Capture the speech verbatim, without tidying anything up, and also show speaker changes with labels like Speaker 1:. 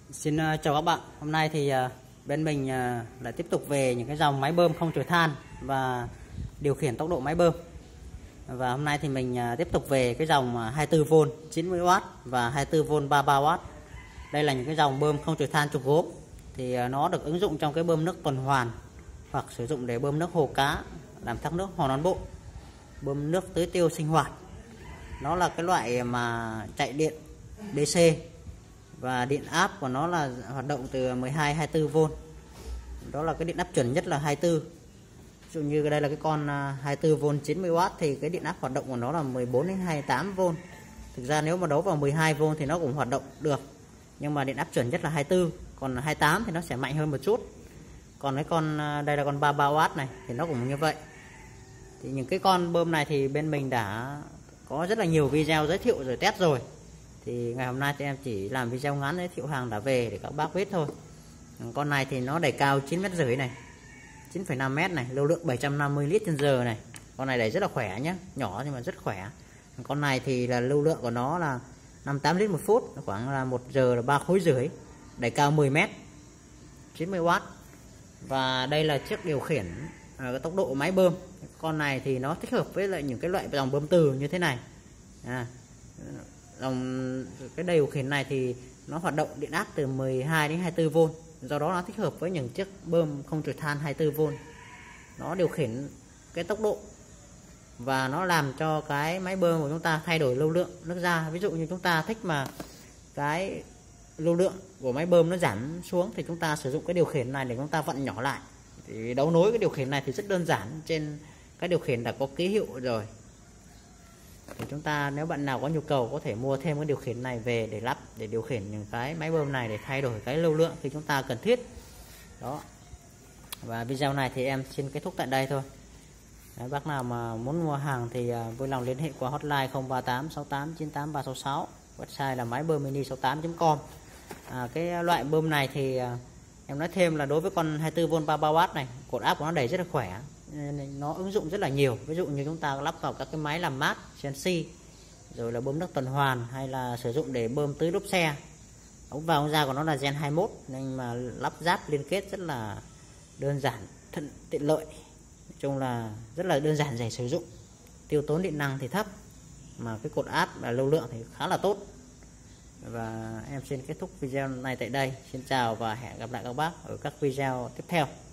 Speaker 1: Xin uh, chào các bạn. Hôm nay thì uh, bên mình uh, lại tiếp tục về những cái dòng máy bơm không chổi than và điều khiển tốc độ máy bơm. Và hôm nay thì mình uh, tiếp tục về cái dòng uh, hai mươi tư vôn chín mươi oát và hai mươi tư vôn ba mươi ba oát. Đây là những cái dòng bơm không chổi than trục gốm. Thì uh, nó được ứng dụng trong cái bơm nước tuần hoàn hoặc sử dụng để bơm nước hồ cá, làm thác nước hoàn toàn bộ, bơm nước tưới tiêu sinh hoạt. Nó là cái loại mà chạy điện đê xê và điện áp của nó là hoạt động từ mười hai hai mươi tư vôn. Đó là cái điện áp chuẩn nhất là hai mươi tư. Ví dụ như đây là cái con hai mươi tư vôn chín mươi oát thì cái điện áp hoạt động của nó là mười bốn đến hai mươi tám vôn. Thực ra nếu mà đấu vào mười hai vôn thì nó cũng hoạt động được, nhưng mà điện áp chuẩn nhất là hai mươi tư, còn hai mươi tám thì nó sẽ mạnh hơn một chút. Còn cái con đây là con ba mươi ba oát này thì nó cũng như vậy. Thì những cái con bơm này thì bên mình đã có rất là nhiều video giới thiệu rồi test rồi. Thì ngày hôm nay thì em chỉ làm video ngắn giới thiệu hàng đã về để các bác biết thôi. Con này thì nó đẩy cao chín mét rưỡi này, chín phẩy năm mét này, lưu lượng bảy trăm năm mươi lít trên giờ này. Con này đẩy rất là khỏe nhé, nhỏ nhưng mà rất khỏe. Con này thì là lưu lượng của nó là năm mươi tám lít một phút, khoảng là một giờ là ba khối rưỡi, đẩy cao mười mét, chín mươi oát. Và đây là chiếc điều khiển à, cái tốc độ máy bơm. Con này thì nó thích hợp với lại những cái loại dòng bơm từ như thế này. À, dòng cái điều khiển này thì nó hoạt động điện áp từ mười hai đến hai mươi tư vôn, do đó nó thích hợp với những chiếc bơm không chổi than hai mươi tư vôn. Nó điều khiển cái tốc độ và nó làm cho cái máy bơm của chúng ta thay đổi lưu lượng nước ra. Ví dụ như chúng ta thích mà cái lưu lượng của máy bơm nó giảm xuống thì chúng ta sử dụng cái điều khiển này để chúng ta vặn nhỏ lại. Thì đấu nối cái điều khiển này thì rất đơn giản, trên cái điều khiển đã có ký hiệu rồi. Thì chúng ta nếu bạn nào có nhu cầu có thể mua thêm cái điều khiển này về để lắp, để điều khiển những cái máy bơm này để thay đổi cái lưu lượng khi chúng ta cần thiết. Đó. Và video này thì em xin kết thúc tại đây thôi. Nếu bác nào mà muốn mua hàng thì vui lòng liên hệ qua hotline không ba tám sáu tám chín tám ba sáu sáu, website là máy bơm mini sáu mươi tám chấm com. À, cái loại bơm này thì em nói thêm là đối với con hai mươi tư vôn ba mươi ba oát này, cột áp của nó đẩy rất là khỏe, nó ứng dụng rất là nhiều. Ví dụ như chúng ta lắp vào các cái máy làm mát xê en xê, rồi là bơm nước tuần hoàn, hay là sử dụng để bơm tưới lốp xe. Ống vào ống ra của nó là gen hai mươi mốt, nên mà lắp ráp liên kết rất là đơn giản, thuận tiện lợi. Nói chung là rất là đơn giản, dễ sử dụng, tiêu tốn điện năng thì thấp, mà cái cột áp và lưu lượng thì khá là tốt. Và em xin kết thúc video này tại đây. Xin chào và hẹn gặp lại các bác ở các video tiếp theo.